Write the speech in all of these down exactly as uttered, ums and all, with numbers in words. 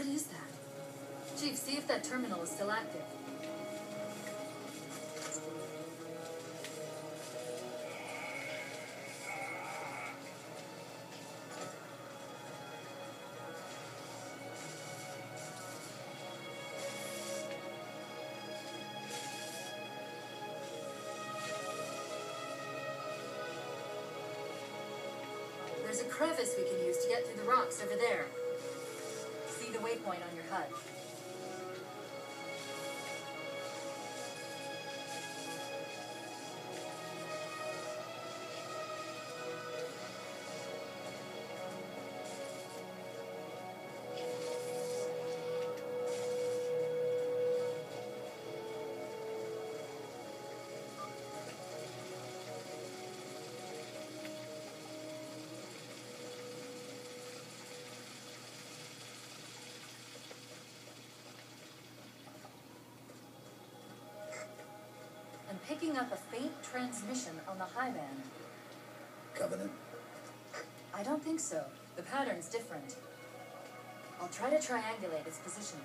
is that? Chief, see if that terminal is still active. There's a crevice we can use to get through the rocks over there. See the waypoint on your H U D. Picking up a faint transmission on the high band. Covenant? I don't think so. The pattern's different. I'll try to triangulate its position.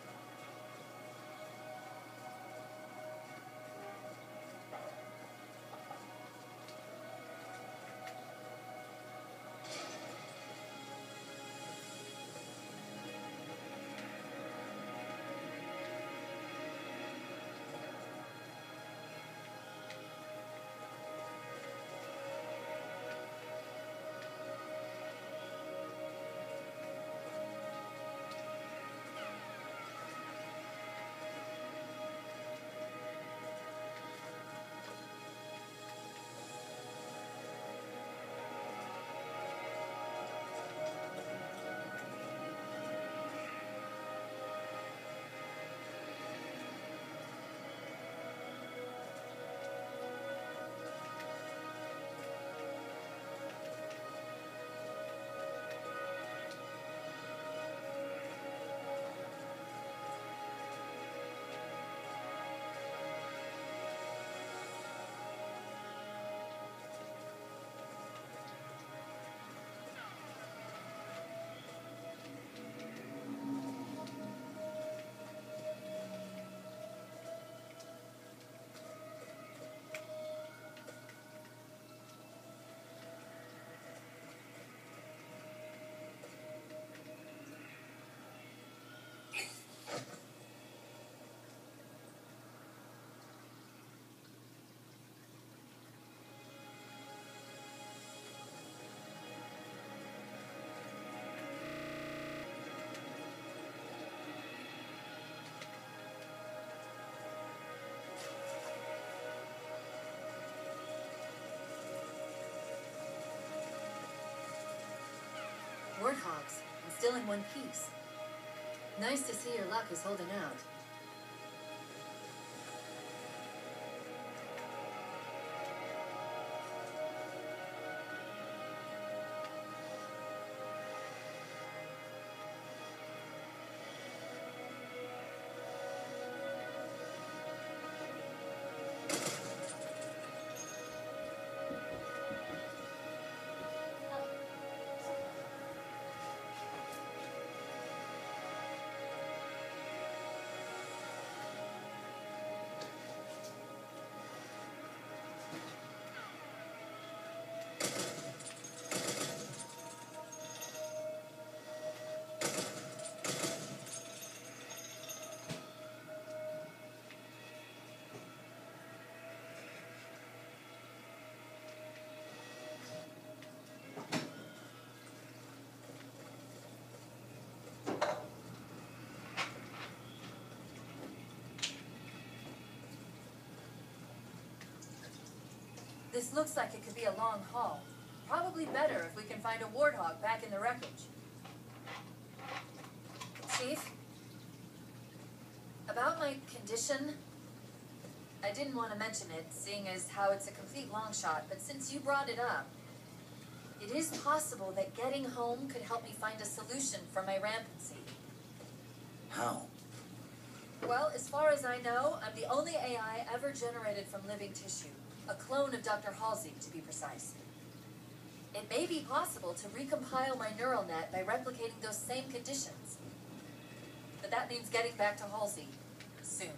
Warthogs, and still in one piece. Nice to see your luck is holding out. This looks like it could be a long haul. Probably better if we can find a warthog back in the wreckage. Chief? About my condition? I didn't want to mention it, seeing as how it's a complete long shot, but since you brought it up, it is possible that getting home could help me find a solution for my rampancy. How? Well, as far as I know, I'm the only A I ever generated from living tissue. A clone of Doctor Halsey, to be precise. It may be possible to recompile my neural net by replicating those same conditions. but that means getting back to Halsey. Soon.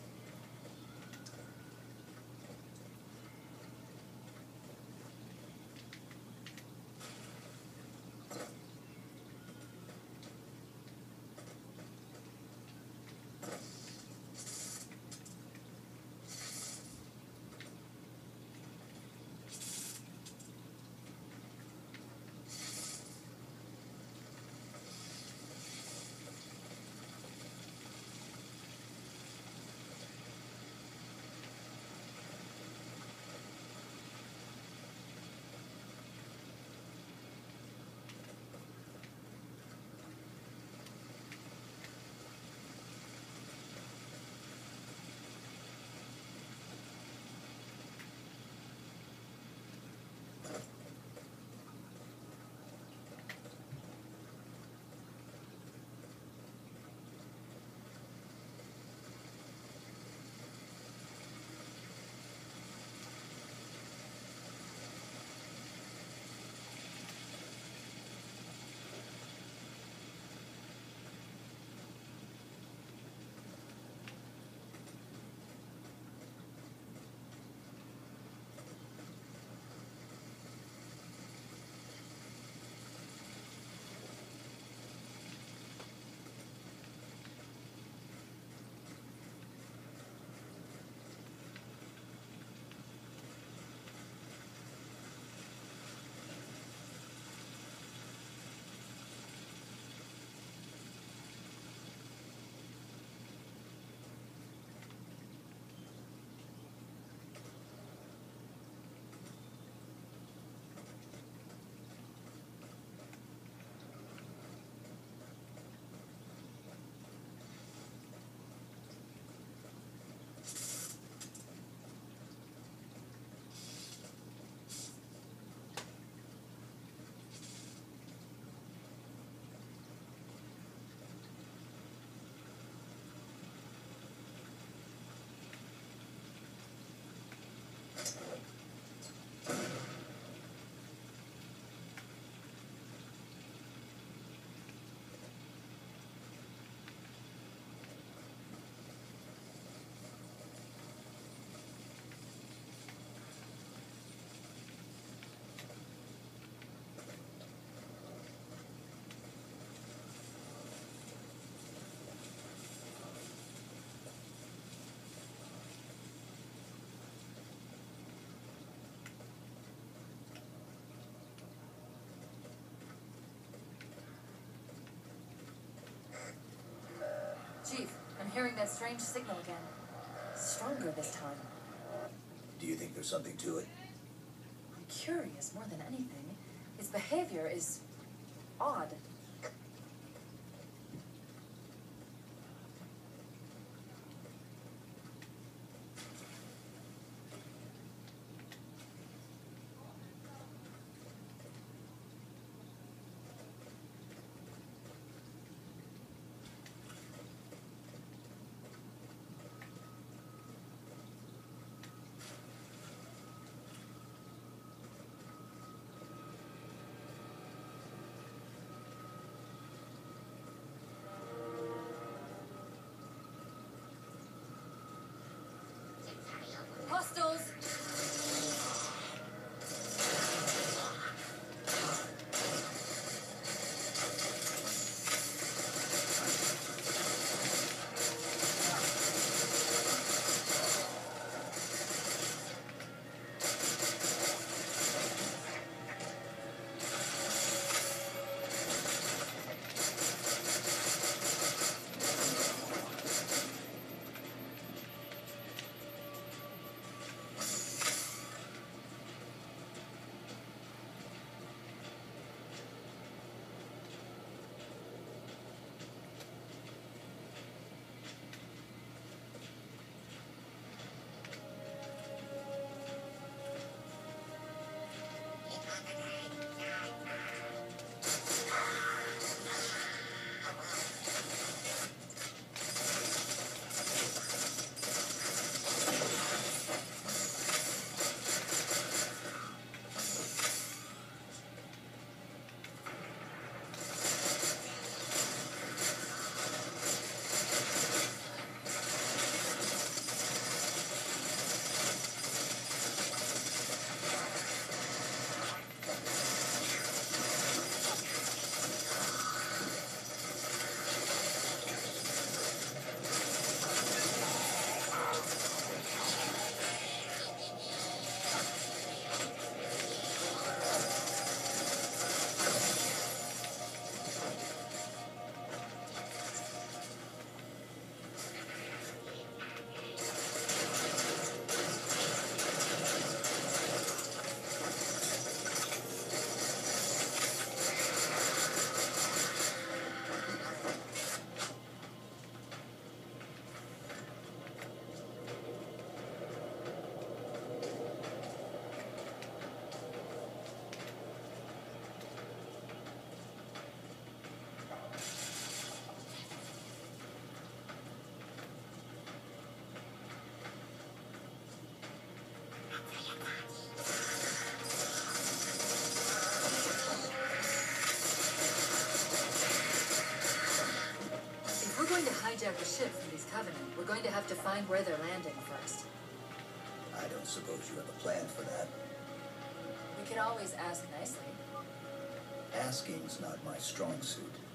Chief, I'm hearing that strange signal again. Stronger this time. Do you think there's something to it? I'm curious more than anything. His behavior is odd. hijack a ship from these Covenant, we're going to have to find where they're landing first. I don't suppose you have a plan for that. We could always ask nicely. Asking's not my strong suit.